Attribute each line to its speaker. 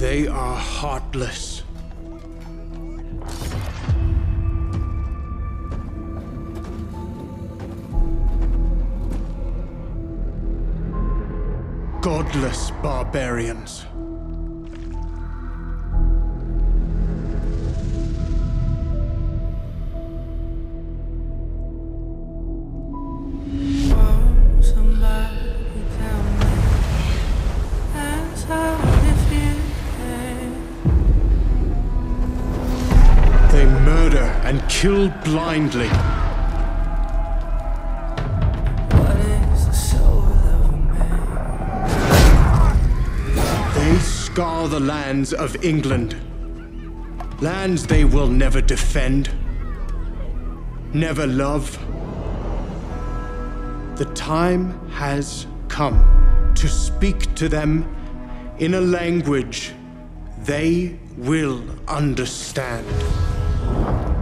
Speaker 1: They are heartless. Godless barbarians. They murder and kill blindly.
Speaker 2: What is the soul of a man?
Speaker 1: They scour the lands of England. Lands they will never defend, never love. The time has come to speak to them in a language they will understand.